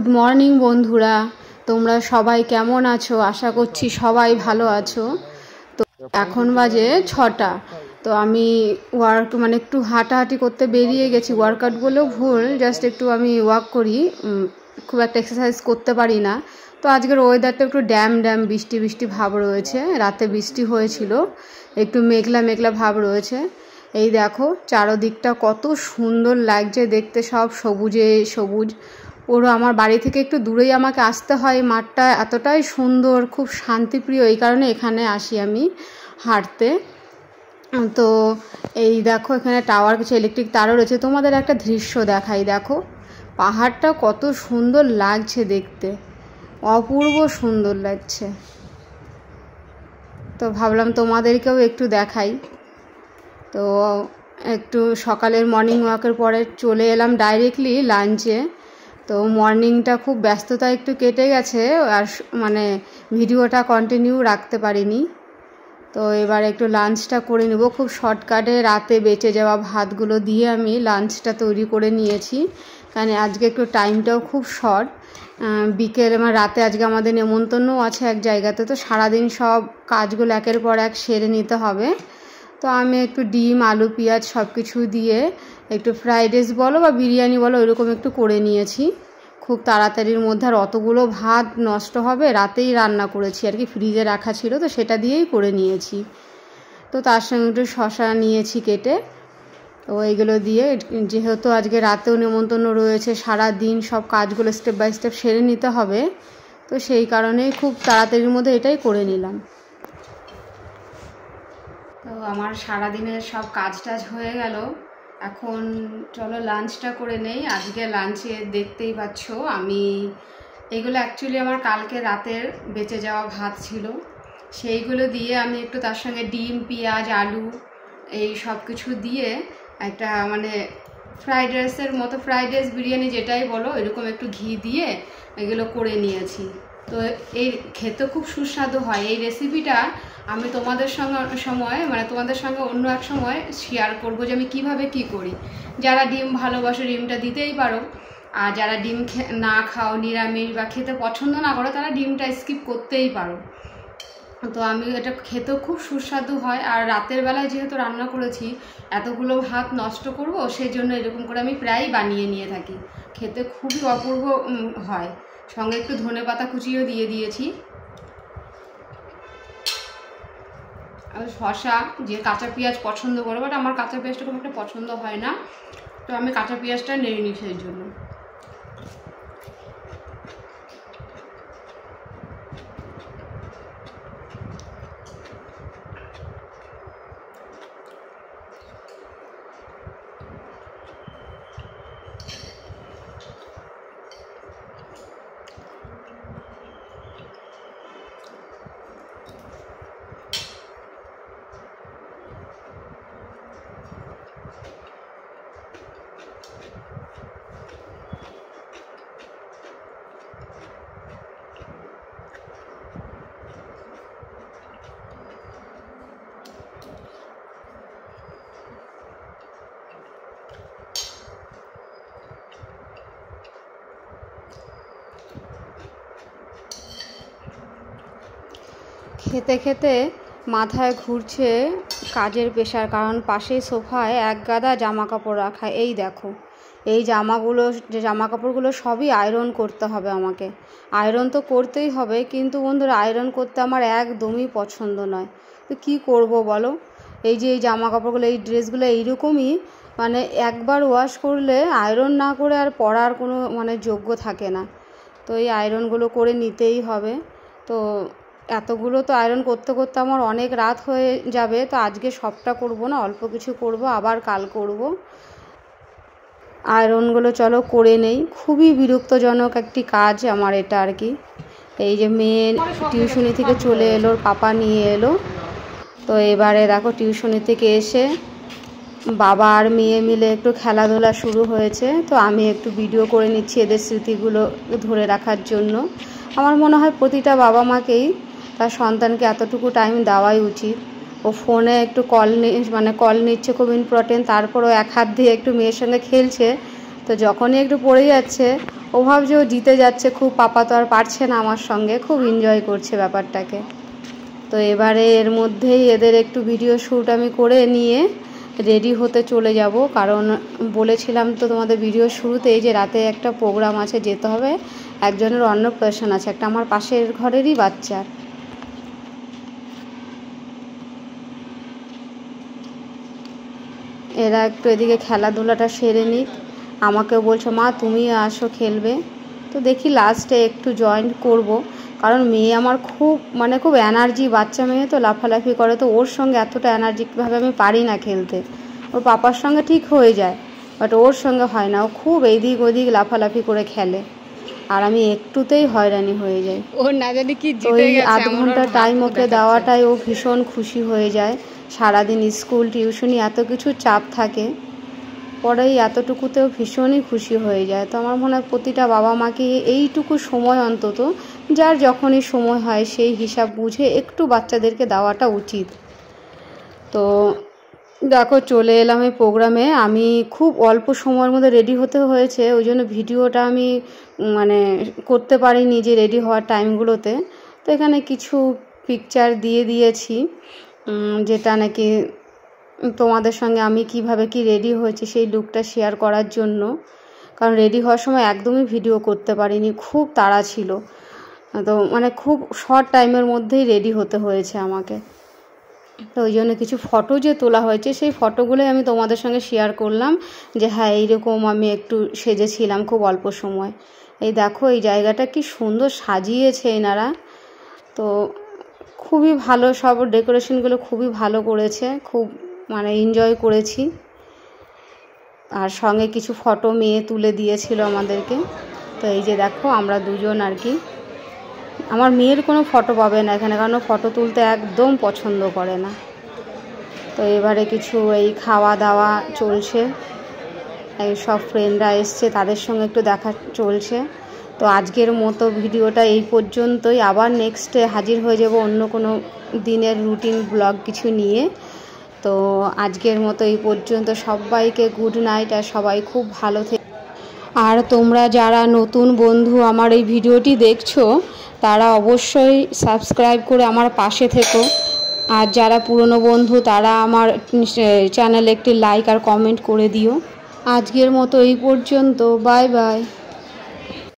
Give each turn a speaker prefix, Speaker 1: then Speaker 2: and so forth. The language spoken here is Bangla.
Speaker 1: গুড মর্নিং বন্ধুরা, তোমরা সবাই কেমন আছো? আশা করছি সবাই ভালো আছো। তো এখন বাজে 6টা। তো আমি একটু হাঁটাহাঁটি করতে বেরিয়ে গেছি। ওয়ার্কআউট বলেও ভুল, জাস্ট একটু আমি ওয়াক করি, খুব একটা এক্সারসাইজ করতে পারি না। তো আজকের ওয়েদারটা একটু ড্যাম বৃষ্টি বৃষ্টি ভাব রয়েছে। রাতে বৃষ্টি হয়েছিল, একটু মেঘলা মেঘলা ভাব রয়েছে। এই দেখো চারদিকটা কত সুন্দর লাগছে দেখতে, সব সবুজে সবুজ। ওরা আমার বাড়ি থেকে একটু দূরেই আমাকে আসতে হয়। মাঠটা এতটাই সুন্দর, খুব শান্তিপ্রিয়, এই কারণে এখানে আসি আমি হাঁটতে। তো এই দেখো এখানে টাওয়ার, কিছু ইলেকট্রিক তারও রয়েছে। তোমাদের একটা দৃশ্য দেখাই, দেখো পাহাড়টা কত সুন্দর লাগছে দেখতে, অপূর্ব সুন্দর লাগছে। তো ভাবলাম তোমাদেরকেও একটু দেখাই। তো একটু সকালের মর্নিং ওয়াকের পরে চলে এলাম ডাইরেক্টলি লাঞ্চে। তো মর্নিংটা খুব ব্যস্ততা একটু কেটে গেছে, আর ভিডিওটা কন্টিনিউ রাখতে পারিনি। তো এবার একটু লাঞ্চটা করে নেব খুব শর্টকাটে। রাতে বেঁচে যাওয়া ভাতগুলো দিয়ে আমি লাঞ্চটা তৈরি করে নিয়েছি, কারণ আজকে একটু টাইমটাও খুব শর্ট। বিকেল রাতে আজকে আমাদের নেমন্তন্নও আছে এক জায়গাতে। তো সারাদিন সব কাজগুলো একের পর এক সেরে নিতে হবে। তো আমি একটু ডিম, আলু, পেঁয়াজ সব কিছু দিয়ে একটু ফ্রাইড রাইস বলো বা বিরিয়ানি বলো, ওইরকম একটু করে নিয়েছি খুব তাড়াতাড়ির মধ্যে। আর অতগুলো ভাত নষ্ট হবে, রাতেই রান্না করেছি আর কি, ফ্রিজে রাখা ছিল, তো সেটা দিয়েই করে নিয়েছি। তো তার সঙ্গে একটু শসা নিয়েছি কেটে। তো এইগুলো দিয়ে, যেহেতু আজকে রাতেও নেমন্তন্ন রয়েছে, সারা দিন সব কাজগুলো স্টেপ বাই স্টেপ সেরে নিতে হবে, তো সেই কারণেই খুব তাড়াতাড়ির মধ্যে এটাই করে নিলাম। তো আমার সারাদিনের সব কাজ টাজ হয়ে গেল। এখন চলো লাঞ্চটা করে নেই। আজকে লাঞ্চে দেখতেই পাচ্ছ আমি এগুলো অ্যাকচুয়ালি আমার কালকে রাতের বেঁচে যাওয়া ভাত ছিল, সেইগুলো দিয়ে আমি একটু তার সঙ্গে ডিম, পেঁয়াজ, আলু এই সব কিছু দিয়ে একটা ফ্রাইড রাইসের মতো, ফ্রাইড রাইস বিরিয়ানি যেটাই বলো, এরকম একটু ঘি দিয়ে এগুলো করে নিয়েছি। তো এই খেতে খুব সুস্বাদু হয়। এই রেসিপিটা আমি তোমাদের সঙ্গে অন্য এক সময় শেয়ার করব যে আমি কিভাবে কি করি। যারা ডিম ভালোবাসো ডিমটা দিতেই পারো, আর যারা ডিম না খাও, নিরামিষ বা খেতে পছন্দ না করো, তারা ডিমটা স্কিপ করতেই পারো। তো আমি এটা খেতেও খুব সুস্বাদু হয়। আর রাতের বেলায় যেহেতু রান্না করেছি, এতগুলো ভাত নষ্ট করব, সেই জন্য এরকম করে আমি প্রায়ই বানিয়ে নিয়ে থাকি। খেতে খুবই অপূর্ব হয়। সঙ্গে একটু ধনেপাতা কুচিও দিয়ে দিয়েছি, আর শসা, যে কাঁচা পেঁয়াজ পছন্দ করে, বাট আমার কাঁচা পেঁয়াজটা খুব একটা পছন্দ হয় না, তো আমি কাঁচা পেঁয়াজটা নেই নি সেই জন্য। খেতে খেতে মাথায় ঘুরছে কাজের প্রেশার, কারণ পাশেই সোফায় এক গাদা জামা কাপড় রাখা। এই দেখো, এই জামা কাপড়গুলো সবই আয়রন করতে হবে আমাকে। আয়রন তো করতেই হবে, কিন্তু বন্ধুরা আয়রন করতে আমার একদমই পছন্দ নয়। তো কী করব বলো? এই যে এই জামা কাপড়গুলো, এই ড্রেসগুলো এইরকমই, একবার ওয়াশ করলে আয়রন না করে আর পরার কোনো যোগ্য থাকে না। তো এই আয়রনগুলো করে নিতেই হবে। তো এতগুলো তো আয়রন করতে করতে আমার অনেক রাত হয়ে যাবে। তো আজকে সবটা করব না, অল্প কিছু করব, আবার কাল করব। আয়রনগুলো চলো করে নেই। খুবই বিরক্তজনক একটি কাজ আমার এটা আর কি। এই যে মেয়ে টিউশনি থেকে চলে এলো, ওর পাপা নিয়ে এলো। তো এবারে দেখো টিউশনি থেকে এসে বাবা আর মেয়ে মিলে একটু খেলাধুলা শুরু হয়েছে। তো আমি একটু ভিডিও করে নিচ্ছি এদের স্মৃতিগুলো ধরে রাখার জন্য। আমার মনে হয় প্রতিটা বাবা মাকেই তার সন্তানকে এতটুকু টাইম দেওয়াই উচিত। ও ফোনে একটু কল নিচ্ছে, খুব ইম্পর্টেন্ট, তারপরও এক হাত দিয়ে একটু মেয়ের সঙ্গে খেলছে, তো যখনই একটু পড়ে যাচ্ছে ও ভাবছে ও জিতে যাচ্ছে খুব, পাপা তো আর পারছে না আমার সঙ্গে, খুব এনজয় করছে ব্যাপারটাকে। তো এবারে এর মধ্যেই এদের একটু ভিডিও শ্যুট আমি করে নিয়ে রেডি হতে চলে যাব, কারণ বলেছিলাম তো তোমাদের ভিডিও শুরুতেই যে রাতে একটা প্রোগ্রাম আছে, যেতে হবে। একজনের অন্নপ্রাশন আছে, একটা আমার পাশের ঘরেরই বাচ্চার। এরা একটু এদিকে খেলাধুলাটা সেরে নিক, আমাকেও বলছে মা তুমি আসো খেলবে। তো দেখি লাস্টে একটু জয়েন করব, কারণ মেয়ে আমার খুব এনার্জি, বাচ্চা মেয়ে তো লাফালাফি করে, তো ওর সঙ্গে এতটা এনার্জিকভাবে আমি পারি না খেলতে। ওর পাপার সঙ্গে ঠিক হয়ে যায়, বাট ওর সঙ্গে হয় না। ও খুব এইদিক ওদিক লাফালাফি করে খেলে, আর আমি একটুতেই হয়রানি হয়ে যাই।
Speaker 2: ওর না জানি কি
Speaker 1: ওই আধ ঘন্টা টাইম ওকে দেওয়াটাই ও ভীষণ খুশি হয়ে যায়। সারাদিন স্কুল টিউশনি এত কিছু চাপ থাকে, পরে এতটুকুতেও ভীষণই খুশি হয়ে যায়। তো আমার মনে হয় প্রতিটা বাবা মাকে এইটুকু সময় অন্তত, যার যখনই সময় হয় সেই হিসাব বুঝে একটু বাচ্চাদেরকে দেওয়াটা উচিত। তো দেখো চলে এলাম এই প্রোগ্রামে। আমি খুব অল্প সময়ের মধ্যে রেডি হতে হয়েছে, ওই জন্য ভিডিওটা আমি করতে পারিনি যে রেডি হওয়ার টাইমগুলোতে। তো এখানে কিছু পিকচার দিয়ে দিয়েছি, যেটা নাকি তোমাদের সঙ্গে আমি কিভাবে কি রেডি হয়েছি সেই লুকটা শেয়ার করার জন্য। কারণ রেডি হওয়ার সময় একদমই ভিডিও করতে পারিনি, খুব তাড়া ছিল। তো খুব শর্ট টাইমের মধ্যেই রেডি হতে হয়েছে আমাকে। তো ওই জন্য কিছু ফটো যে তোলা হয়েছে সেই ফটোগুলোই আমি তোমাদের সঙ্গে শেয়ার করলাম, যে হ্যাঁ এইরকম আমি একটু সেজেছিলাম খুব অল্প সময়। এই দেখো এই জায়গাটা কি সুন্দর সাজিয়েছে এনারা, তো খুবই ভালো, সব ডেকোরেশনগুলো খুবই ভালো করেছে, খুব এনজয় করেছি। আর সঙ্গে কিছু ফটো মেয়ে তুলে দিয়েছিল আমাদেরকে। তো এই যে দেখো আমরা দুজন আর কি, আমার মেয়ের কোনো ফটো পাবে না এখানে, কারণ ফটো তুলতে একদম পছন্দ করে না। তো এবারে কিছু এই খাওয়া দাওয়া চলছে, এই সব ফ্রেন্ডরা এসছে তাদের সঙ্গে একটু দেখা চলছে। তো আজকের মতো ভিডিওটা এই পর্যন্তই, আবার নেক্সটে হাজির হয়ে যাব অন্য কোনো দিনের রুটিন ব্লগ কিছু নিয়ে। তো আজকের মতো এই পর্যন্ত, সবাইকে গুড নাইট, আর সবাই খুব ভালো থেকে। আর তোমরা যারা নতুন বন্ধু আমার এই ভিডিওটি দেখছো, তারা অবশ্যই সাবস্ক্রাইব করে আমার পাশে থেকো। আর যারা পুরনো বন্ধু তারা আমার চ্যানেলে একটি লাইক আর কমেন্ট করে দিও। আজকের মতো এই পর্যন্ত, বাই বাই।